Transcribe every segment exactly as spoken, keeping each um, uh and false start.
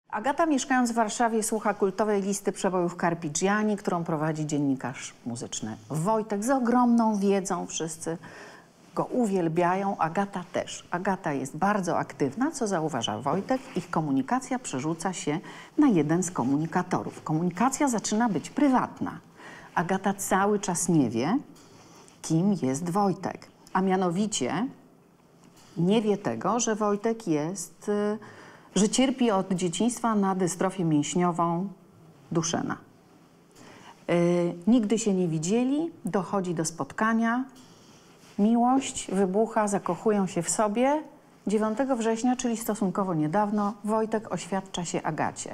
Agata, mieszkając w Warszawie, słucha kultowej listy przebojów Carpigiani, którą prowadzi dziennikarz muzyczny Wojtek z ogromną wiedzą. Wszyscy go uwielbiają, Agata też. Agata jest bardzo aktywna, co zauważa Wojtek. Ich komunikacja przerzuca się na jeden z komunikatorów. Komunikacja zaczyna być prywatna. Agata cały czas nie wie, kim jest Wojtek. A mianowicie nie wie tego, że Wojtek jest... Y, że cierpi od dzieciństwa na dystrofię mięśniową Duchenne. Yy, nigdy się nie widzieli, dochodzi do spotkania, miłość wybucha, zakochują się w sobie. dziewiątego września, czyli stosunkowo niedawno, Wojtek oświadcza się Agacie.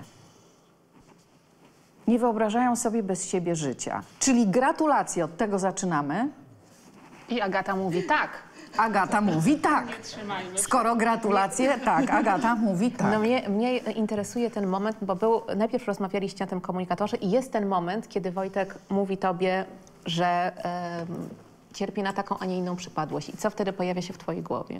Nie wyobrażają sobie bez siebie życia. Czyli gratulacje, od tego zaczynamy. I Agata mówi tak. Agata mówi tak. Skoro gratulacje, tak, Agata mówi tak. No mnie, mnie interesuje ten moment, bo był, najpierw rozmawialiście o tym komunikatorze i jest ten moment, kiedy Wojtek mówi tobie, że e, cierpi na taką, a nie inną przypadłość. I co wtedy pojawia się w twojej głowie?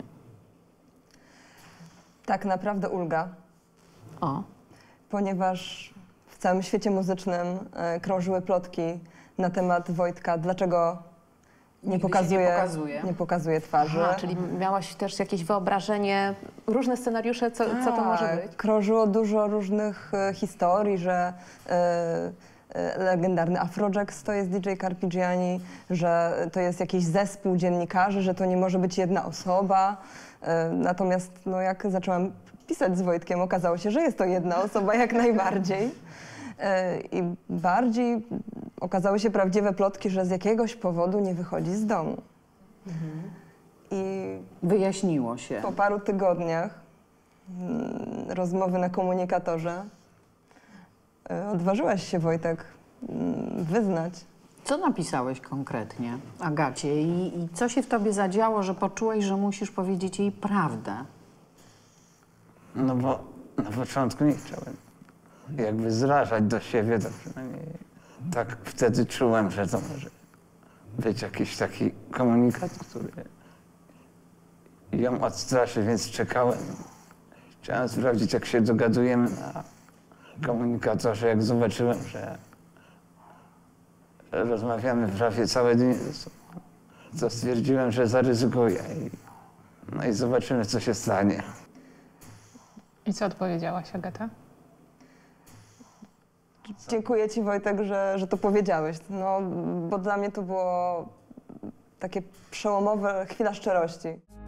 Tak naprawdę ulga, O. ponieważ w całym świecie muzycznym e, krążyły plotki na temat Wojtka, dlaczego nie pokazuje, nie pokazuje. nie pokazuje twarzy. Aha, czyli miałaś też jakieś wyobrażenie, różne scenariusze, co, co to może Tak, być? krążyło dużo różnych e, historii, że e, e, legendarny Afrojack to jest D J Carpigiani, że to jest jakiś zespół dziennikarzy, że to nie może być jedna osoba. E, natomiast no, jak zaczęłam pisać z Wojtkiem, okazało się, że jest to jedna osoba jak najbardziej. E, I bardziej okazały się prawdziwe plotki, że z jakiegoś powodu nie wychodzi z domu. Mhm. I Wyjaśniło się. po paru tygodniach mm, rozmowy na komunikatorze y, odważyłaś się, Wojtek, mm, wyznać. Co napisałeś konkretnie Agacie i, i co się w tobie zadziało, że poczułeś, że musisz powiedzieć jej prawdę? No bo na początku nie chciałem jakby zrażać do siebie, to przynajmniej tak wtedy czułem, że to może być jakiś taki komunikat, który ją odstraszy, więc czekałem. Chciałem sprawdzić, jak się dogadujemy na komunikatorze. Jak zobaczyłem, że rozmawiamy prawie całe dni, to stwierdziłem, że zaryzykuję. I, no i zobaczymy, co się stanie. I co odpowiedziałaś, Agata? Dziękuję ci, Wojtek, że, że to powiedziałeś, no, bo dla mnie to było takie przełomowe, chwila szczerości.